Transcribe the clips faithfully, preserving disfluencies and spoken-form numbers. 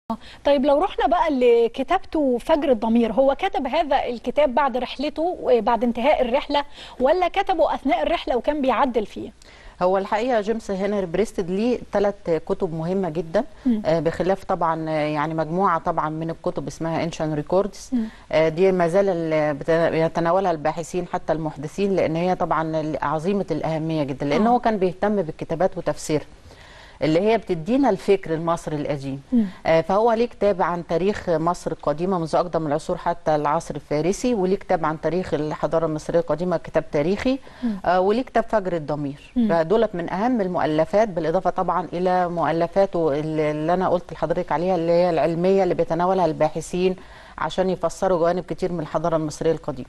طيب لو رحنا بقى لكتابته فجر الضمير، هو كتب هذا الكتاب بعد رحلته بعد انتهاء الرحلة، ولا كتبه أثناء الرحلة وكان بيعدل فيه؟ هو الحقيقه جيمس هنري بريستد ليه ثلاث كتب مهمه جدا، آه بخلاف طبعا يعني مجموعه طبعا من الكتب اسمها انشن ريكوردز. آه دي ما زال يتناولها الباحثين حتى المحدثين، لان هي طبعا عظيمه الاهميه جدا، لان هو كان بيهتم بالكتابات وتفسيرها اللي هي بتدينا الفكر المصري القديم. آه فهو ليه كتاب عن تاريخ مصر القديمه منذ اقدم العصور حتى العصر الفارسي، وليه كتاب عن تاريخ الحضاره المصريه القديمه كتاب تاريخي، آه وليه كتاب فجر الضمير. فدولت من اهم المؤلفات، بالاضافه طبعا الى مؤلفاته اللي انا قلت لحضرتك عليها اللي هي العلميه اللي بيتناولها الباحثين عشان يفسروا جوانب كتير من الحضاره المصريه القديمه.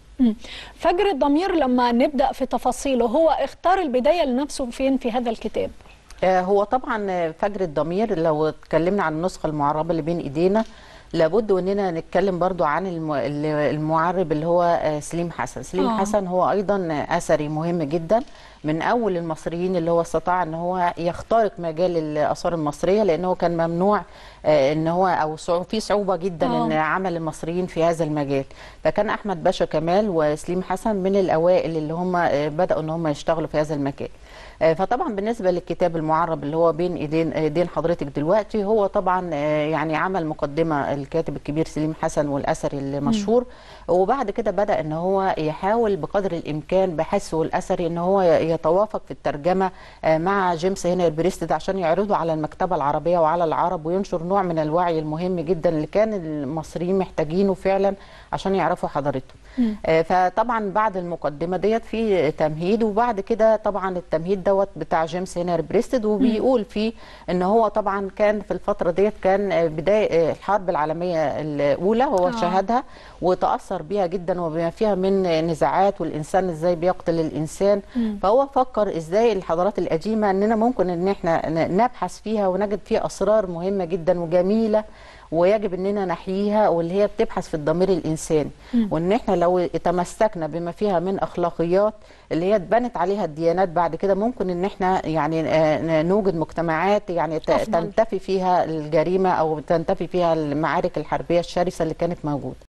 فجر الضمير لما نبدا في تفاصيله، هو اختار البدايه لنفسه فين في هذا الكتاب؟ هو طبعا فجر الضمير لو اتكلمنا عن النسخه المعربه اللي بين ايدينا، لابد اننا نتكلم برضو عن المعرب اللي هو سليم حسن. سليم آه. حسن هو ايضا اثري مهم جدا، من اول المصريين اللي هو استطاع ان هو يخترق مجال الاثار المصريه، لانه كان ممنوع ان هو او في صعوبه جدا آه. ان عمل المصريين في هذا المجال. فكان احمد باشا كمال وسليم حسن من الاوائل اللي هم بداوا ان هم يشتغلوا في هذا المجال. فطبعا بالنسبه للكتاب المعرب اللي هو بين ايدين ايدين حضرتك دلوقتي، هو طبعا يعني عمل مقدمه الكاتب الكبير سليم حسن والاثري المشهور، وبعد كده بدا ان هو يحاول بقدر الامكان بحثه الاثري ان هو يتوافق في الترجمه مع جيمس هنري بريستد عشان يعرضه على المكتبه العربيه وعلى العرب، وينشر نوع من الوعي المهم جدا اللي كان المصريين محتاجينه فعلا عشان يعرفوا حضارتهم. فطبعا بعد المقدمه ديت في تمهيد، وبعد كده طبعا التمهيد دوت بتاع جيمس هنري بريستد، وبيقول فيه ان هو طبعا كان في الفتره ديت كان بدايه الحرب العالميه الاولى، هو آه. شاهدها وتاثر بيها جدا وبما فيها من نزاعات، والانسان ازاي بيقتل الانسان. مم. فهو فكر ازاي الحضارات القديمه اننا ممكن ان احنا نبحث فيها ونجد فيها اسرار مهمه جدا وجميله، ويجب اننا نحييها، واللي هي بتبحث في الضمير الانساني، وان احنا لو تمسكنا بما فيها من اخلاقيات اللي هي اتبنت عليها الديانات بعد كده، ممكن ان احنا يعني نوجد مجتمعات يعني أفضل. تنتفي فيها الجريمه او تنتفي فيها المعارك الحربيه الشرسه اللي كانت موجوده.